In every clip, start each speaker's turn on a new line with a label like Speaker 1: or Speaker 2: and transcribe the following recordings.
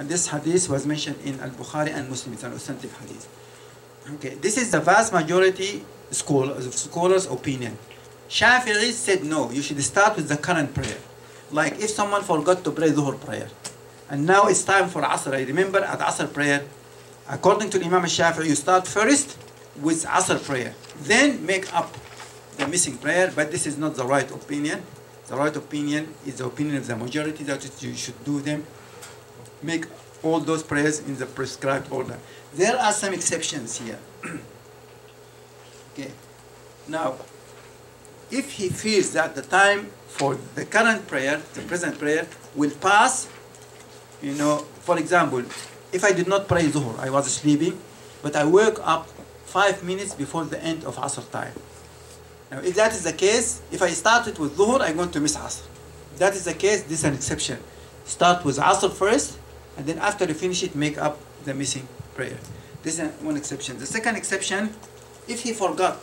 Speaker 1: And this hadith was mentioned in Al-Bukhari and Muslim. It's an authentic hadith. Okay, this is the vast majority scholars' opinion. Shafi'i said no, you should start with the current prayer. Like if someone forgot to pray Dhuhr prayer, and now it's time for Asr. I remember at Asr prayer, according to Imam Shafi'i, you start first with Asr prayer, then make up the missing prayer, but this is not the right opinion. The right opinion is the opinion of the majority that you should do them, make all those prayers in the prescribed order. There are some exceptions here. Okay. Now, if he feels that the time for the current prayer, the present prayer, will pass, you know, for example, if I did not pray Dhuhr, I was sleeping, but I woke up 5 minutes before the end of Asr time. Now, if that is the case, if I started with Dhuhr, I'm going to miss Asr. If that is the case, this is an exception. Start with Asr first, and then after you finish it, make up the missing prayer. This is one exception. The second exception, if he forgot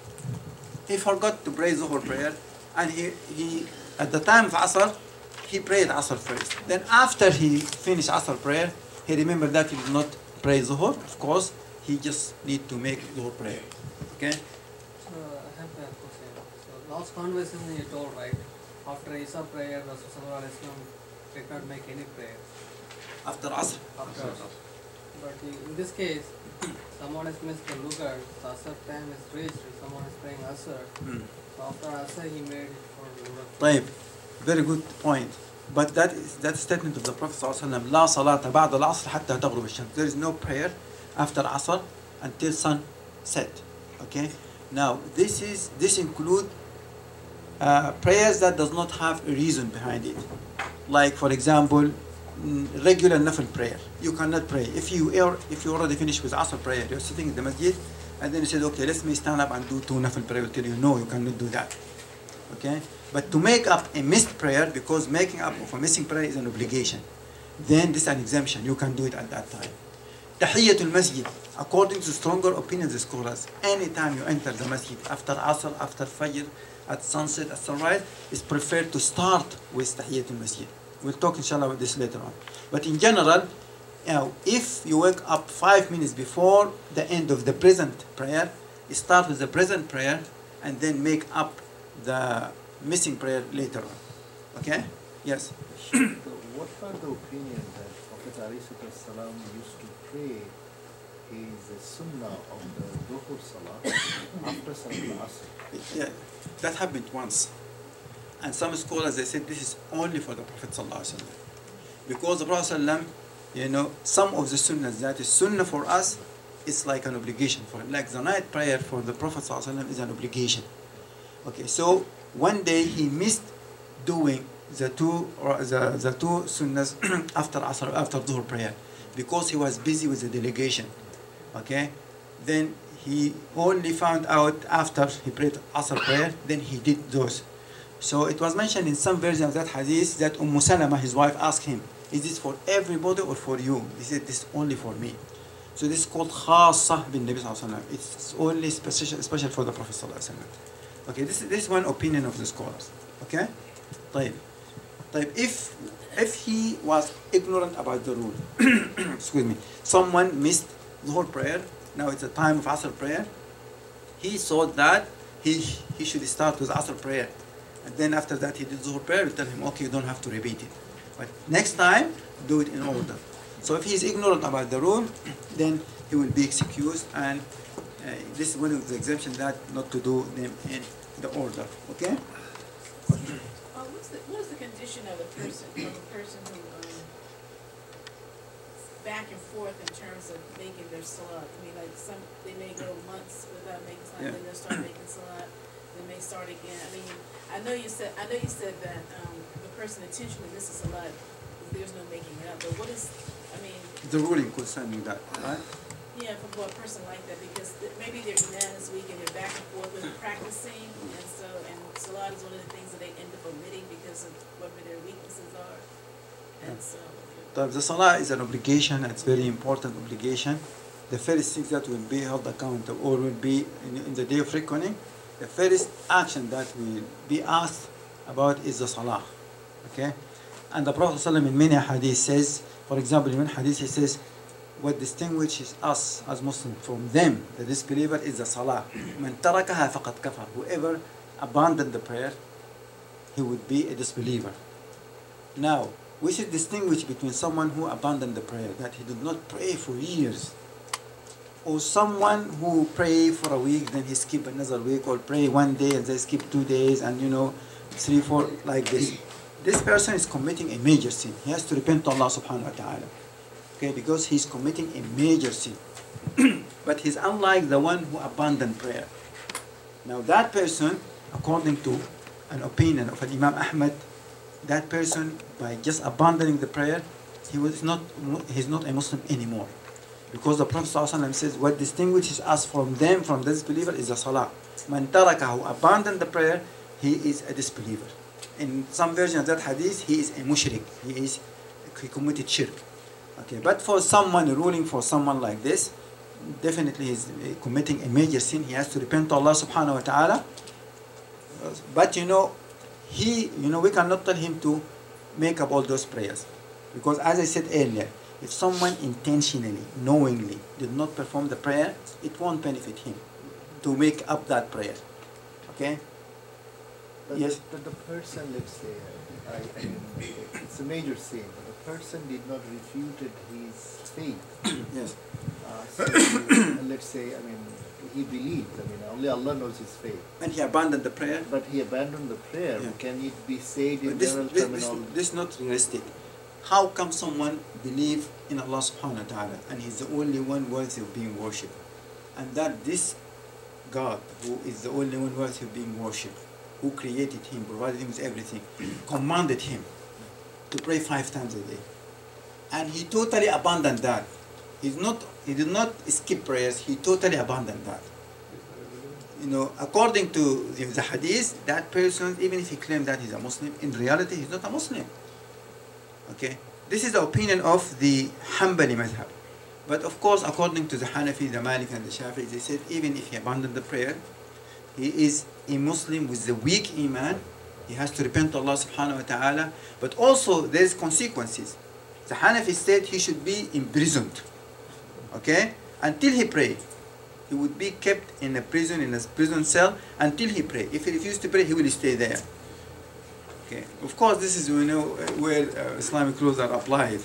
Speaker 1: to pray Dhuhr prayer, and he at the time of Asr, he prayed Asr first. Then after he finished Asr prayer, he remembered that he did not pray Dhuhr. Of course, he just need to make Dhuhr prayer. Okay?
Speaker 2: So I have a question. So last conversation you told, right? After Isha prayer, Rasulullah did not make any prayer.
Speaker 1: After Asr.
Speaker 2: After Asr. But in this case, someone has missed the Lugar, the Asr time is reached, someone is praying Asr. So after Asr he made it for Lugar.
Speaker 1: طيب. Very good point. But that statement of the Prophet ﷺ, لا صلاة بعد العصر حتى تغرب الشمس. There is no prayer after Asr until sun set. Okay? Now, this include prayers that does not have a reason behind it. Like, for example, regular nafil prayer. You cannot pray. If you already finished with Asr prayer, you're sitting in the masjid, and then you said, okay, let me stand up and do 2 nafil prayer. We'll tell you, no, you cannot do that. Okay? But to make up a missed prayer, because making up of a missing prayer is an obligation, then this is an exemption. You can do it at that time. Tahiyyatul masjid, according to stronger opinions of scholars, anytime you enter the masjid, after Asr, after Fajr, at sunset, at sunrise, it's preferred to start with Tahiyyatul masjid. We'll talk inshallah about this later on. But in general, if you wake up 5 minutes before the end of the present prayer, you start with the present prayer and then make up the missing prayer later on. Okay? Yes?
Speaker 3: What are the opinion that Prophet ﷺ used to pray his sunnah of the Dhuhr Salah after Salah Asr?
Speaker 1: Yeah, that happened once. And some scholars, they said this is only for the Prophet ﷺ. Because the Prophet ﷺ, you know, some of the sunnahs that is sunnah for us, it's like an obligation for him. Like the night prayer for the Prophet ﷺ is an obligation. Okay, so one day he missed doing the two sunnahs after Asr, after Dhuhr prayer, because he was busy with the delegation. Okay, then he only found out after he prayed Asr prayer, then he did those. So it was mentioned in some version of that hadith that Salama, his wife, asked him, is this for everybody or for you? He said, this is only for me. So this is called khassa bin Nabi sallallahu alaihi wasallam. It's only special for the Prophet sallallahu alaihi wasallam. Okay, this is one opinion of the scholars. Okay? طيب. If he was ignorant about the rule, excuse me, someone missed Dhuhr prayer, now it's a time of Asr prayer, he thought that he should start with Asr prayer. And then after that he did Dhuhr prayer, we tell him, okay, you don't have to repeat it. But next time, do it in order. So if he is ignorant about the rule, then he will be excused, and this is one of the exemptions that not to do them in the order. Okay?
Speaker 4: What is the condition of a person who back and forth in terms of making their salat? I mean, like they may go months without making salat, then they'll start making salat, they may start again. I mean, I know you said that the person intentionally misses salat, there's no making it up. But what is, I mean,
Speaker 1: the ruling concerning that, right?
Speaker 4: Yeah, for a person like that, because maybe they're bananas week and they're back and forth with practicing, and salat is one of the things that they end up omitting because of whatever their weaknesses are. And so
Speaker 1: the salah is an obligation. It's a very important obligation. The first thing that will be held accountable or will be in the day of reckoning, the first action that will be asked about is the salah. Okay? And the Prophet ﷺ in many hadith says, For example, in one hadith he says, what distinguishes us as Muslims from them, the disbeliever, is the salah. من تركها فقد كفر. Whoever abandoned the prayer, he would be a disbeliever. Now, we should distinguish between someone who abandoned the prayer, that he did not pray for years, or someone who pray for a week, then he skip another week, or pray one day and then skip 2 days, and 3, 4, like this. This person is committing a major sin. He has to repent to Allah subhanahu wa ta'ala. Okay, because he's committing a major sin. But he's unlike the one who abandoned prayer. Now that person, according to an opinion of Imam Ahmad, that person, by just abandoning the prayer, he's not a Muslim anymore. Because the Prophet ﷺ says, what distinguishes us from them, from the disbeliever, is the salah. Man taraka, who abandoned the prayer, he is a disbeliever. In some version of that hadith, he is a mushrik. He committed shirk. Okay, but for someone ruling for someone like this, definitely he's committing a major sin. He has to repent to Allah subhanahu wa ta'ala. But we cannot tell him to make up all those prayers. Because as I said earlier, if someone intentionally, knowingly did not perform the prayer, it won't benefit him to make up that prayer. Okay?
Speaker 3: But
Speaker 1: Yes.
Speaker 3: the person, let's say, it's a major sin, but the person did not refute his faith.
Speaker 1: Yes.
Speaker 3: So, let's say, he believed, only Allah knows his faith.
Speaker 1: And he abandoned the prayer.
Speaker 3: But he abandoned the prayer.
Speaker 1: Yeah.
Speaker 3: Can it be said in
Speaker 1: This
Speaker 3: general terminology?
Speaker 1: is not realistic. How come someone believe in Allah subhanahu wa ta'ala and he's the only one worthy of being worshipped? And that this God, who is the only one worthy of being worshipped, who created him, provided him with everything, commanded him to pray 5 times a day. And he totally abandoned that. He did not skip prayers, he totally abandoned that. According to the hadith, that person, even if he claimed that he's a Muslim, in reality he's not a Muslim. Okay? This is the opinion of the Hanbali madhab. But of course, according to the Hanafi, the Malik and the Shafi'i, they said even if he abandoned the prayer, he is a Muslim with the weak iman. He has to repent to Allah subhanahu wa ta'ala. But also there's consequences. The Hanafi said he should be imprisoned. Okay? Until he prayed. He would be kept in a prison cell until he pray. If he refused to pray, he will stay there. Okay. Of course, this is where Islamic rules are applied.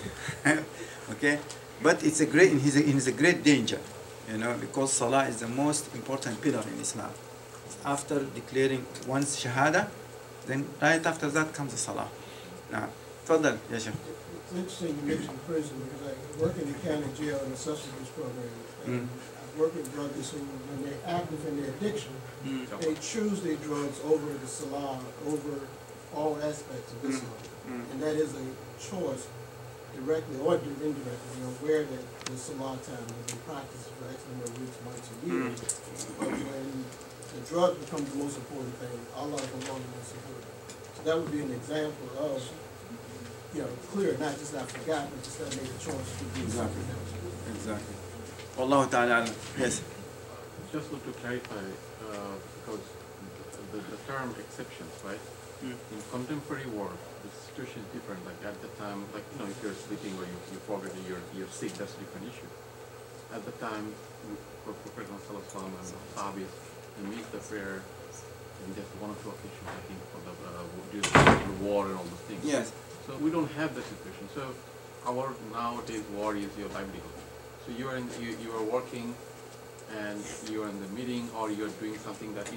Speaker 1: Okay, but he's a great danger, because Salah is the most important pillar in Islam. After declaring one's Shahada, then right after that comes the Salah. Now, further, yes, sir.
Speaker 5: It's interesting you mentioned prison because I work in the county jail in the substance abuse program. And I work with druggies who, when they're active in their addiction, they choose their drugs over the Salah, over all aspects of Islam. And that is a choice, directly or indirectly, where the Salah time has been practiced for X number of weeks, months, and years. But when the drug becomes the most important thing, Allah is no longer the most important. So that would be an example of, clear, not just not forgotten, but just not make a choice to do something else.
Speaker 1: Exactly. Wallahu ta'ala. Yes.
Speaker 6: Just to clarify, because the term exceptions, right? In contemporary world, the situation is different. Like at the time, if you're sleeping or you forget that you're sick, that's a different issue. At the time, Prophet Muhammad Sallallahu Alaihi Wasallam and Sahabis, they missed the prayer in just 1 or 2 occasions, I think, for the war and all those things.
Speaker 1: Yes.
Speaker 6: So we don't have that situation. So our nowadays war is your livelihood. So you are working, and you're in the meeting, or you're doing something that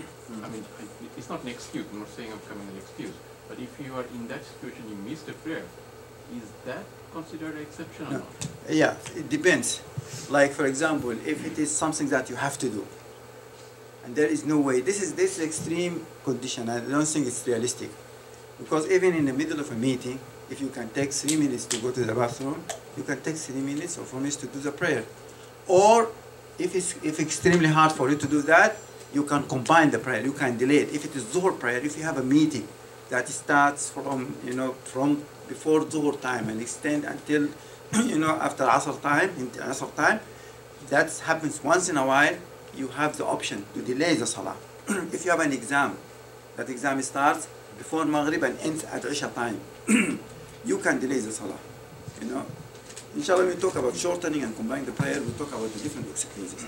Speaker 6: it's not an excuse. I'm not saying I'm coming an excuse, but if you are in that situation, you missed a prayer. Is that considered an exception or not?
Speaker 1: Yeah, it depends. Like for example, if it is something that you have to do, and there is no way, this is extreme condition. I don't think it's realistic, because even in the middle of a meeting, if you can take 3 minutes to go to the bathroom, you can take 3 minutes or 4 minutes to do the prayer, or if it's extremely hard for you to do that, you can combine the prayer. You can delay it. If it is Zuhr prayer, if you have a meeting that starts from before Zuhr time and extend until after Asr time, that happens once in a while. You have the option to delay the Salah. If you have an exam, that exam starts before Maghrib and ends at Isha time, you can delay the Salah. You know, inshallah, we talk about shortening and combining the prayer. We talk about the different exegesis.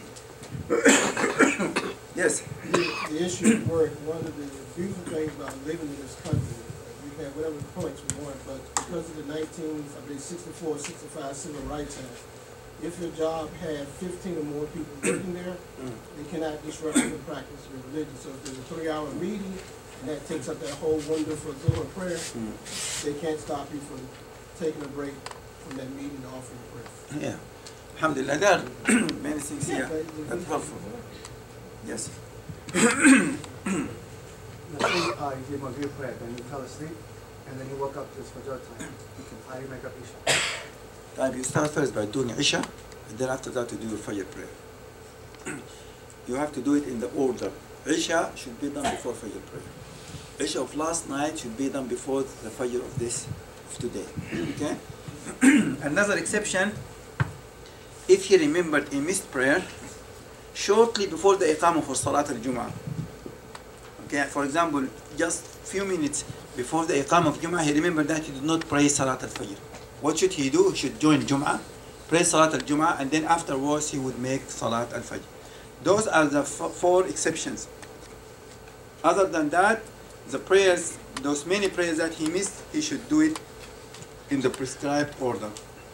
Speaker 1: Yes.
Speaker 5: The issue of work, one of the beautiful things about living in this country, we have whatever points we want, but because of the 64, 65 Civil Rights Act, if your job had 15 or more people working there, they cannot disrupt the practice of your religion. So if there's a 3-hour meeting, and that takes up that whole window for Zuhr prayer, they can't stop you from taking a break from that meeting to offer the prayer.
Speaker 1: Yeah. Alhamdulillah, there are many things here that's helpful. Yes.
Speaker 7: Let's say you give Maghrib prayer, then you fell asleep, and then you woke up to Fajr time. How do you make up Isha?
Speaker 1: You start first by doing Isha, and then after that you do your Fajr prayer. You have to do it in the order. Isha should be done before Fajr prayer. Isha of last night should be done before the Fajr of today. Okay? Another exception, if he remembered a missed prayer shortly before the Iqamah for Salat al-Jum'ah. Okay, for example, just few minutes before the Iqamah of Jum'ah, he remembered that he did not pray Salat al-Fajr. What should he do? He should join Jum'ah, pray Salat al-Jum'ah, and then afterwards he would make Salat al-Fajr. Those are the 4 exceptions. Other than that, the prayers, those many prayers that he missed, he should do it in the prescribed order.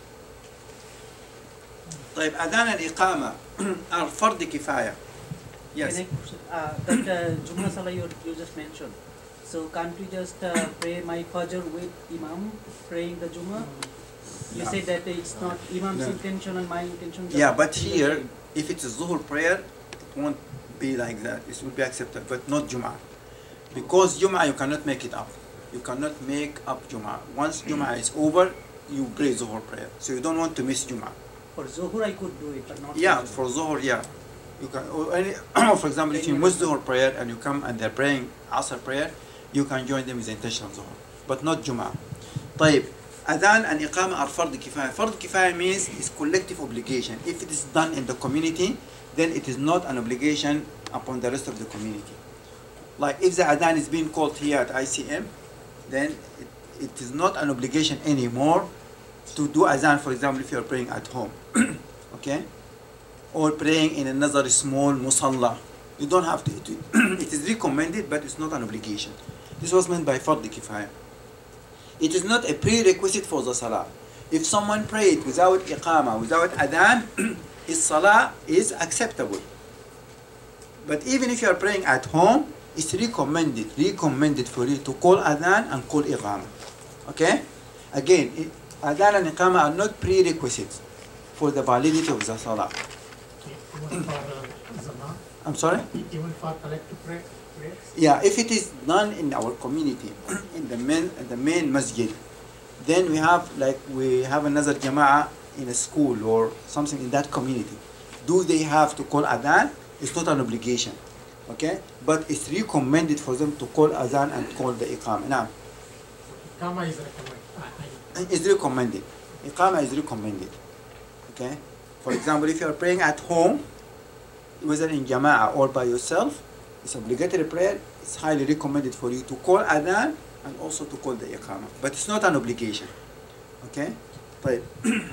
Speaker 1: طيب أذان الإقامة are فرض كفاية. Yes.
Speaker 8: That Jummah Salah you just mentioned. So can't we just pray my Fajr with Imam praying the Jummah? You said that it's not Imam's intention and my intention.
Speaker 1: Yeah, but here, if it's a Zuhr prayer, it won't be like that. It will be accepted, but not Jum'ah. Because Jum'ah, you cannot make it up. You cannot make up Jum'ah. Once Jum'ah is over, you pray Zuhr prayer. So you don't want to miss Jum'ah.
Speaker 8: For Zuhr, I could do it, but not
Speaker 1: for Zuhr, yeah. You can, for example, if you miss Zuhr prayer and you come and they're praying Asr prayer, you can join them with the intention of Zuhr, but not Jum'ah. طيب, Adhan and Iqamah are Fard Kifaya. Fard Kifaya means it's collective obligation. If it is done in the community, then it is not an obligation upon the rest of the community. Like if the Adhan is being called here at ICM, then it is not an obligation anymore to do Adhan, for example, if you are praying at home. Okay? Or praying in another small musalla. You don't have to. It is recommended, but it's not an obligation. This was meant by Fard Kifaya. It is not a prerequisite for the Salah. If someone prayed without Iqamah, without Adhan, his Salah is acceptable. But even if you are praying at home, it's recommended for you to call Adhan and call Iqamah. Okay? Again, Adhan and Iqamah are not prerequisites for the validity of the Salah.
Speaker 9: Even for Zama?
Speaker 1: I'm sorry?
Speaker 9: Even for collective prayers?
Speaker 1: Yeah, if it is done in our community, in the main masjid, then we have another jama'ah in a school or something in that community. Do they have to call Adhan? It's not an obligation. Okay? But it's recommended for them to call Adhan and call the Iqamah. Now,
Speaker 9: Iqamah is recommended.
Speaker 1: It's recommended. Iqamah is recommended. Okay? For example, if you are praying at home, whether in jama'ah or by yourself, it's obligatory prayer. It's highly recommended for you to call Adhan and also to call the Iqamah. But it's not an obligation. Okay? طيب.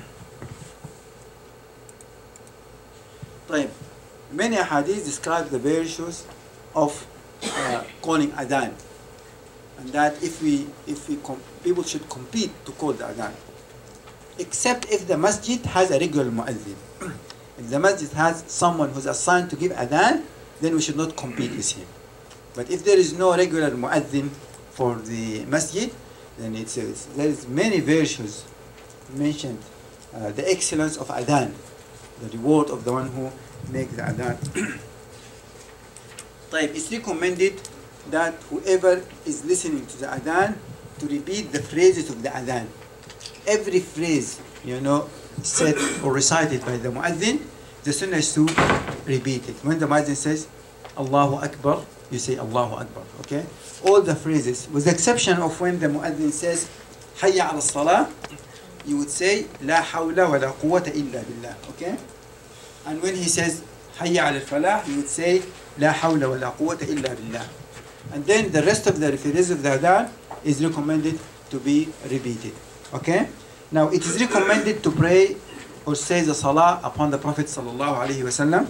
Speaker 1: طيب. Many hadiths describe the virtues of calling Adhan. And that people should compete to call the Adhan. Except if the masjid has a regular mu'adhin. If the masjid has someone who's assigned to give Adhan, then we should not compete with him. But if there is no regular mu'adhin for the masjid, then there is many virtues mentioned. The excellence of Adhan, the reward of the one who makes the Adhan. It's recommended that whoever is listening to the Adhan to repeat the phrases of the Adhan. Every phrase, said or recited by the mu'adhin, the sunnah is to repeat it. When the mu'adhin says Allahu Akbar, you say Allahu Akbar. Okay? All the phrases, with the exception of when the mu'adhin says Hayya ala salah, you would say La hawla wa la quwwata illa billah. Okay? And when he says Hayya ala falah, you would say La hawla wa la quwwata illa billah. And then the rest of the phrases of the Adhan is recommended to be repeated. Okay? Now, it is recommended to pray or say the salah upon the Prophet sallallahu alaihi wasallam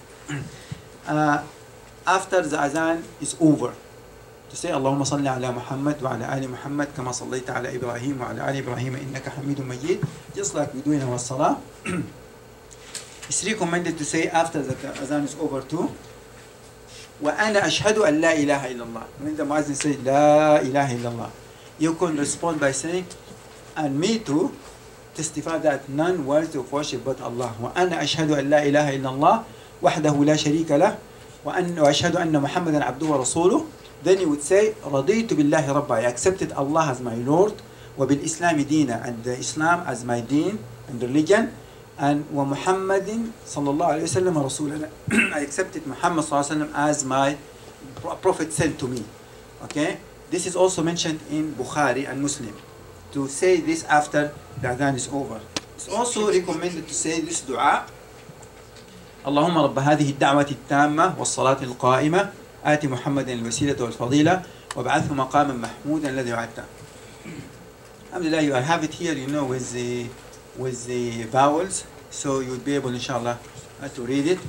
Speaker 1: after the adhan is over. To say Allahumma salli ala Muhammad wa ala ali Muhammad kama sallaita ala Ibrahim wa ala ali Ibrahim innaka Hamidun Majid, just like we do in our salah. It's recommended to say after the adhan is over too. وأنا أشهد أن لا إله إلا الله. When the Muazzin says لا إله إلا الله, you can respond by saying, and me too, testify that none worthy of worship but Allah. وأنا أشهد أن لا إله إلا الله وحده لا شريك له وأشهد أن محمدا عبده ورسوله. Then you would say رضيت بالله ربا, I accepted Allah as my Lord, وبالإسلام دينا, and Islam as my deen and religion, and ومحمد صلى الله عليه وسلم رسولنا, I accepted Muhammad صلى الله عليه وسلم as my prophet sent to me. Okay, this is also mentioned in Bukhari and Muslim, to say this after the adhan is over. It's also recommended to say this dua: اللهم رب هذه الدعوة التامة والصلاة القائمة آت محمد الوسيلة والفضيلة وابعثه مقاما محمودا الذي وعدته. Alhamdulillah, you have it here, you know, with the vowels, so you'll be able, inshallah, to read it.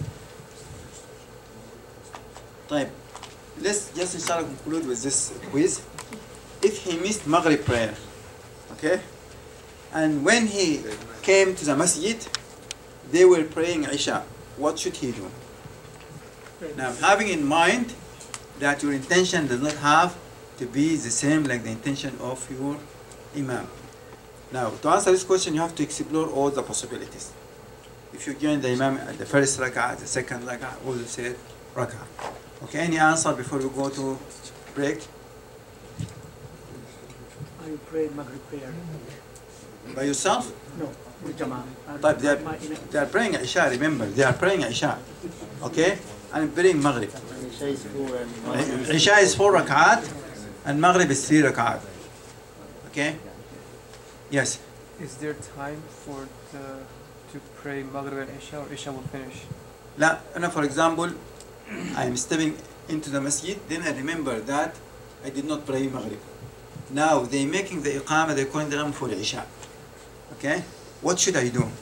Speaker 1: طيب, let's just inshallah conclude with this quiz. If he missed Maghrib prayer, okay, and when he came to the masjid, they were praying Isha, what should he do? Now, having in mind that your intention does not have to be the same like the intention of your Imam. Now, to answer this question, you have to explore all the possibilities. If you join the Imam at the first rak'ah, the second rak'ah, or the third rak'ah. Okay, any answer before we go to break?
Speaker 8: I prayed Maghrib prayer.
Speaker 1: By yourself?
Speaker 8: No, with Jama'ah.
Speaker 1: But they are praying Isha, remember, they are praying Isha. Okay? And praying Maghrib. Isha is 4 rak'at, and Maghrib is 3 rak'at. Okay? Yes?
Speaker 10: Is there time to pray Maghrib and Isha, or Isha will finish?
Speaker 1: La, for example, I am stepping into the masjid, then I remember that I did not pray Maghrib. Now they're making the iqamah, they're calling the Iqamah for Isha. Okay? What should I do?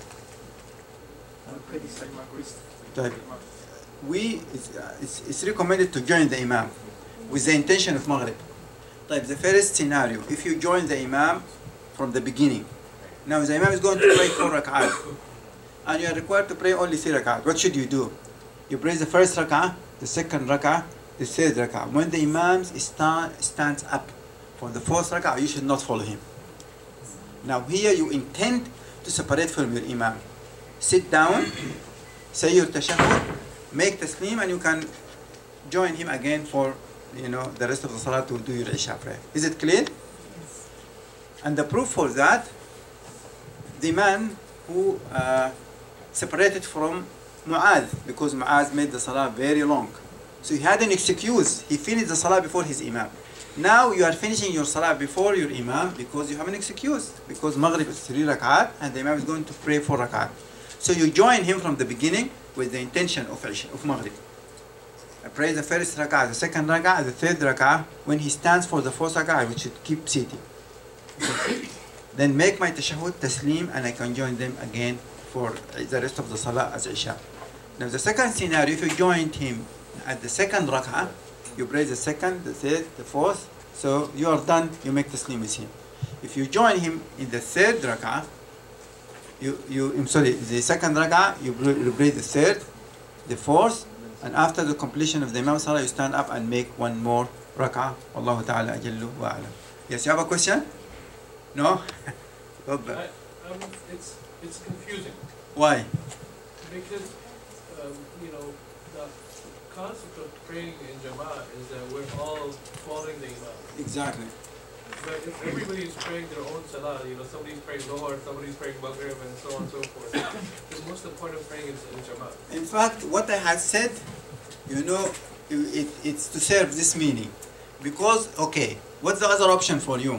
Speaker 1: It's recommended to join the Imam with the intention of Maghrib. The first scenario, if you join the Imam from the beginning, now the Imam is going to pray 4 rak'at, and you are required to pray only 3 rak'at. What should you do? You pray the first rak'ah, the second rak'ah, the third rak'ah. When the Imam stands up for the 4th rak'ah, you should not follow him. Now here you intend to separate from your Imam. Sit down, say your tashahhud, make taslim, and you can join him again for the rest of the salah to do your Isha prayer. Is it clear? Yes. And the proof for that, the man who separated from Mu'adh, because Mu'adh made the salah very long. So he had an excuse. He finished the salah before his Imam. Now you are finishing your salah before your Imam because you have an excuse. Because Maghrib is 3 rak'at and the Imam is going to pray 4 rak'at. So you join him from the beginning with the intention of Maghrib. I pray the first rak'ah, the second rak'ah, the third rak'ah. When he stands for the 4th rak'ah, we should keep sitting. Then make my tashahhud, taslim, and I can join them again for the rest of the salah as Isha. Now the second scenario, if you joined him at the second rak'ah, you pray the second, the third, the 4th, so you are done, you make taslim with him. If you join him in the third rak'ah, the second rak'ah, you pray the third, the 4th, and after the completion of the Imam Salah, you stand up and make one more rak'ah. Wallahu ta'ala ajallu wa alam. Yes, you have a question? No?
Speaker 11: It's confusing.
Speaker 1: Why?
Speaker 11: Because, the concept of praying in Jama'ah is that we're all following the Imam.
Speaker 1: Exactly.
Speaker 11: But if everybody is praying their own Salah, somebody's praying Zohar, somebody's praying Maghrib, and so on and so forth, then what's the point of praying in Jama'ah?
Speaker 1: In fact, what I had said, it's to serve this meaning. Because, okay, what's the other option for you?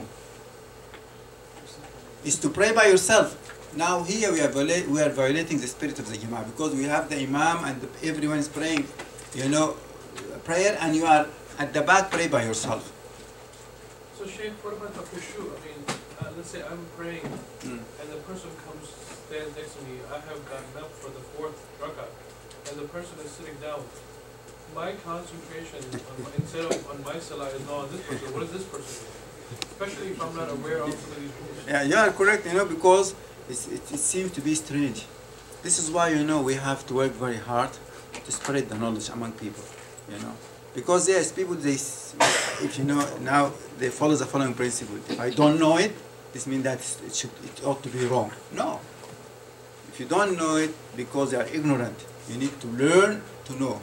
Speaker 1: Is to pray by yourself. Now here we are violating the spirit of the Jama'ah because we have the Imam and everyone is praying, prayer, and you are at the back, pray by yourself.
Speaker 11: So Shaykh, what about the khushu? let's say I'm praying
Speaker 1: Mm.
Speaker 11: and the person comes, stands next to me, I have gotten up for the fourth rak'ah, and the person is sitting down. My concentration on my, instead of on my salah is not on this person. What is this person doing? Especially if I'm not aware of some of these rules.
Speaker 1: Yeah, you are correct, because it seems to be strange. This is why, we have to work very hard to spread the knowledge among people, Because yes, people, if now they follow the following principle. If I don't know it, this means that it ought to be wrong. No. If you don't know it because you are ignorant, you need to learn to know.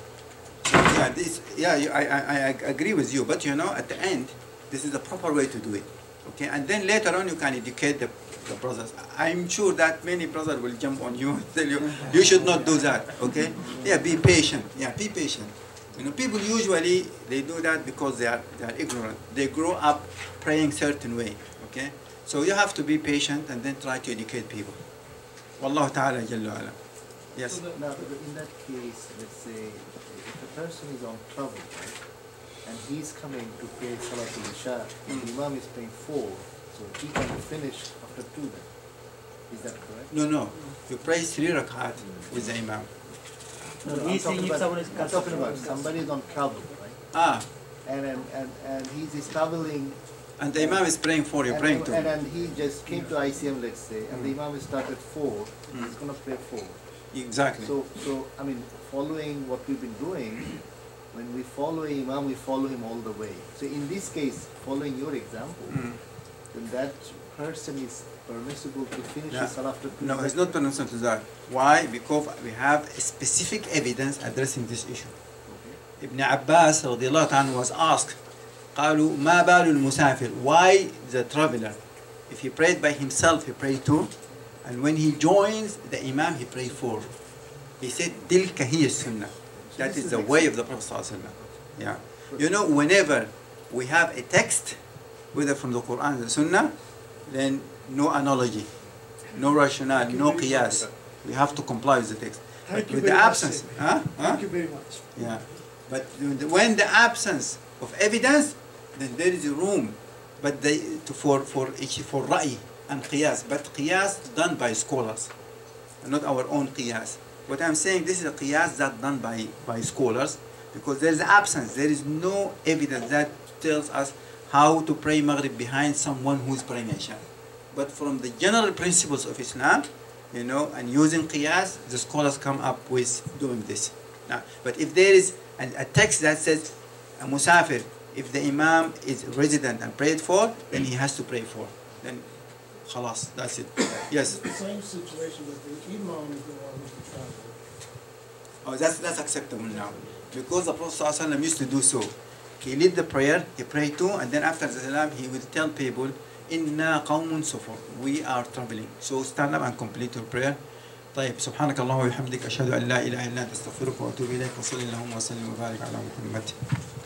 Speaker 1: I agree with you, but at the end, this is the proper way to do it. Okay, and then later on you can educate the brothers. I'm sure that many brothers will jump on you and tell you, you should not do that. Okay? Yeah, be patient. Yeah, be patient. People usually, they do that because they are ignorant. They grow up praying certain way. Okay? So you have to be patient and then try to educate people. Wallahu ta'ala jalla ala. Yes.
Speaker 3: Now, in that case, let's say, if a person is on trouble, right, and he's coming to pray Salatul Isha, and the Imam is praying 4, so he can finish after 2 then. Is that correct?
Speaker 1: No. You pray 3 rak'at with the Imam.
Speaker 3: No,
Speaker 8: He's saying if someone is
Speaker 3: I'm talking about somebody is on trouble, right?
Speaker 1: Ah,
Speaker 3: And he's traveling.
Speaker 1: and the Imam is praying 4, you're praying 2.
Speaker 3: And he just came to ICM, let's say, and the Imam started 4, he's going to pray 4.
Speaker 1: Exactly.
Speaker 3: So, I mean, following what we've been doing, when we follow Imam, we follow him all the way. So in this case, following your example, then that person is permissible to finish his salah after 2.
Speaker 1: No, it's not permissible to that. Why? Because we have specific evidence addressing this issue.
Speaker 3: Okay.
Speaker 1: Ibn Abbas radiallahu anhu was asked, قالوا ما بال المسافر? Why the traveler? If he prayed by himself, he prayed 2, and when he joins the Imam, he prayed 4. He said, تلك هي السنة. That is the way of the Prophet sallallahu alaihi wasallam. Yeah. Whenever we have a text, whether from the Quran or the Sunnah, then no analogy, no rationale, no qiyas. We have to comply with the text. But with the absence,
Speaker 5: Thank you very much.
Speaker 1: Yeah. But when the absence of evidence, then there is room, but for ra'i and qiyas. But qiyas done by scholars, not our own qiyas. What I'm saying, this is a qiyas that done by scholars, because there is absence. There is no evidence that tells us how to pray Maghrib behind someone who is praying Isha. But from the general principles of Islam, and using qiyas, the scholars come up with doing this. Now, but if there is a text that says a musafir, if the Imam is resident and prayed for, then he has to pray for. Then khalas, that's it. Yes.
Speaker 5: The same situation, but the Imam is the one who's the traveler.
Speaker 1: Oh, that's acceptable now. Because the Prophet ﷺ used to do so. He led the prayer, he prayed 2, and then after the salam, he will tell people, Inna qawmun sufur. We are traveling. So stand up and complete your prayer. طيب سبحانك اللهم وبحمدك أشهد أن لا إله إلا أنت أستغفرك وأتوب إليك وصلى اللهم وسلم وبارك على محمد.